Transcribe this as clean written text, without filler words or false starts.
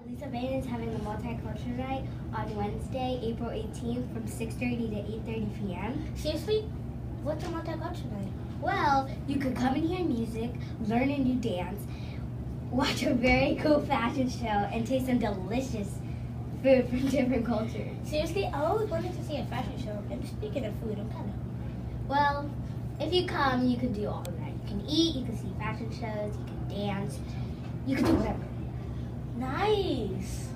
Lisa Bain is having a multicultural night on Wednesday, April 18th from 6:30 to 8:30 p.m. Seriously? What's a multicultural night? Well, you could come and hear music, learn a new dance, watch a very cool fashion show, and taste some delicious food from different cultures. Seriously? I always wanted to see a fashion show. And speaking of food, I'm kind of... Well, if you come, you can do all of that. You can eat, you can see fashion shows, you can dance, you can do whatever. Nice.